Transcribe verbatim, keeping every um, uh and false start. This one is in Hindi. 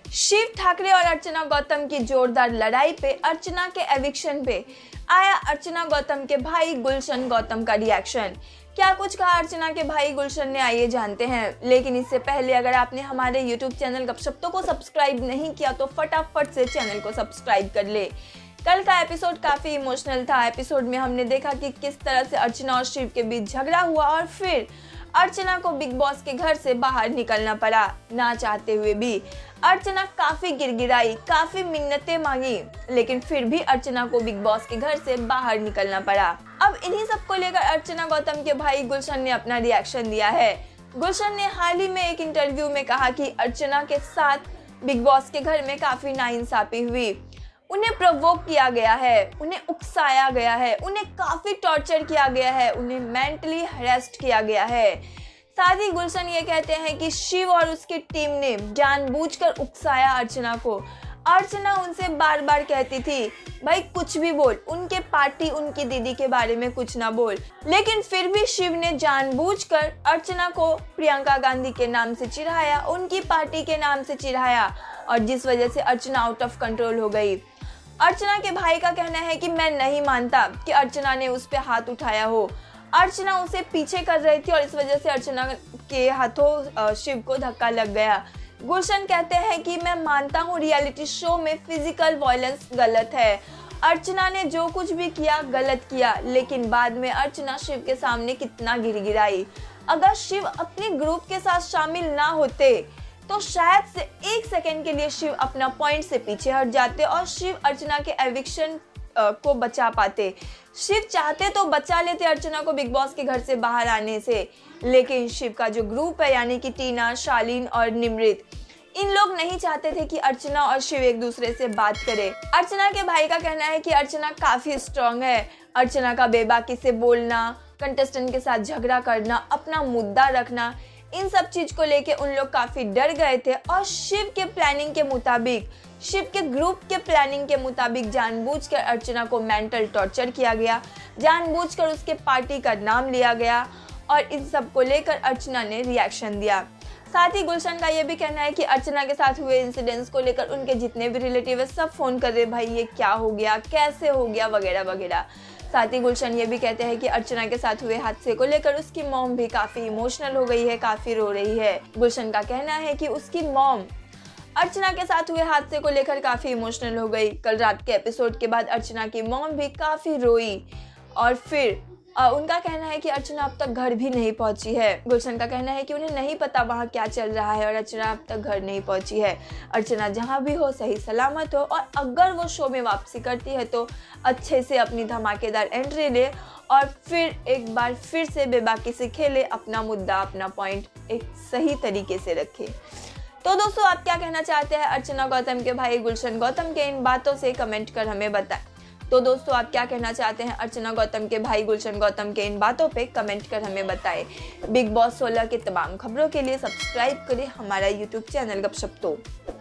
शिव ठाकरे और अर्चना गौतम की जोरदार लड़ाई पे अर्चना के एविक्शन पे आया अर्चना गौतम के भाई गुलशन गौतम का रिएक्शन। क्या कुछ कहा अर्चना के भाई गुलशन ने, आइए जानते हैं। लेकिन इससे पहले अगर आपने हमारे यूट्यूब चैनल गपशप्तों को सब्सक्राइब नहीं किया तो फटाफट से चैनल को सब्सक्राइब कर ले। कल का एपिसोड काफी इमोशनल था। एपिसोड में हमने देखा कि किस तरह से अर्चना और शिव के बीच झगड़ा हुआ और फिर अर्चना को बिग बॉस के घर से बाहर निकलना पड़ा, ना चाहते हुए भी। अर्चना काफी गिड़गिड़ाई, काफी मिन्नतें मांगी, लेकिन फिर भी अर्चना को बिग बॉस के घर से बाहर निकलना पड़ा। अब इन्हीं सब को लेकर अर्चना गौतम के भाई गुलशन ने अपना रिएक्शन दिया है। गुलशन ने हाल ही में एक इंटरव्यू में कहा कि अर्चना के साथ बिग बॉस के घर में काफी नाइंसाफी हुई, उन्हें प्रोवोक किया गया है, उन्हें उकसाया गया है, उन्हें काफी टॉर्चर किया गया है, उन्हें मेंटली हरेस्ट किया गया है। साथ ही गुलशन ये कहते हैं कि शिव और उसकी टीम ने जानबूझकर उकसाया अर्चना को। अर्चना उनसे बार बार कहती थी, भाई कुछ भी बोल, उनके पार्टी उनकी दीदी के बारे में कुछ ना बोल, लेकिन फिर भी शिव ने जानबूझकर अर्चना को प्रियंका गांधी के नाम से चिढ़ाया, उनकी पार्टी के नाम से चिढ़ाया, और जिस वजह से अर्चना आउट ऑफ कंट्रोल हो गई। अर्चना के भाई का कहना है कि मैं नहीं मानता कि अर्चना ने उस पे हाथ उठाया हो। अर्चना उसे पीछे कर रही थी और इस वजह से अर्चना के हाथों शिव को धक्का लग गया। गुलशन कहते हैं कि मैं मानता हूँ रियलिटी शो में फिजिकल वायलेंस गलत है, अर्चना ने जो कुछ भी किया गलत किया, लेकिन बाद में अर्चना शिव के सामने कितना गिड़गिड़ाई। अगर शिव अपने ग्रुप के साथ शामिल ना होते तो शायद से एक सेकेंड के लिए शिव अपना पॉइंट से पीछे हट जाते और शिव अर्चना के एविक्शन को बचा पाते। शिव चाहते तो बचा लेते अर्चना को बिग बॉस के घर से बाहर आने से, लेकिन शिव का जो ग्रुप है यानी कि टीना, शालीन और निमृत, इन लोग नहीं चाहते थे कि अर्चना और शिव एक दूसरे से बात करें। अर्चना के भाई का कहना है कि अर्चना काफी स्ट्रांग है। अर्चना का बेबाकी से बोलना, कंटेस्टेंट के साथ झगड़ा करना, अपना मुद्दा रखना, इन सब चीज को लेके उन लोग काफी डर गए थे और शिव के प्लानिंग के मुताबिक, शिव के ग्रुप के प्लानिंग के मुताबिक जानबूझकर अर्चना को मेंटल टॉर्चर किया गया, जानबूझकर उसके पार्टी का नाम लिया गया और इन सब को लेकर अर्चना ने रिएक्शन दिया। साथ ही गुलशन का ये भी कहना है कि अर्चना के साथ हुए इंसिडेंट्स को लेकर उनके जितने भी रिलेटिव है सब फोन कर रहे, भाई ये क्या हो गया, कैसे हो गया, वगैरह वगैरह। साथ ही गुलशन ये भी कहते हैं कि अर्चना के साथ हुए हादसे को लेकर उसकी मॉम भी काफी इमोशनल हो गई है, काफी रो रही है। गुलशन का कहना है कि उसकी मॉम अर्चना के साथ हुए हादसे को लेकर काफी इमोशनल हो गई। कल रात के एपिसोड के बाद अर्चना की मॉम भी काफी रोई और फिर आ, उनका कहना है कि अर्चना अब तक घर भी नहीं पहुंची है। गुलशन का कहना है कि उन्हें नहीं पता वहाँ क्या चल रहा है और अर्चना अब तक घर नहीं पहुंची है। अर्चना जहाँ भी हो सही सलामत हो और अगर वो शो में वापसी करती है तो अच्छे से अपनी धमाकेदार एंट्री ले और फिर एक बार फिर से बेबाकी से खेले, अपना मुद्दा, अपना पॉइंट एक सही तरीके से रखे। तो दोस्तों, आप क्या कहना चाहते हैं अर्चना गौतम के भाई गुलशन गौतम के इन बातों से, कमेंट कर हमें बताएं। तो दोस्तों, आप क्या कहना चाहते हैं अर्चना गौतम के भाई गुलशन गौतम के इन बातों पे, कमेंट कर हमें बताएं। बिग बॉस सोलह के तमाम खबरों के लिए सब्सक्राइब करें हमारा यूट्यूब चैनल गपशप्तों।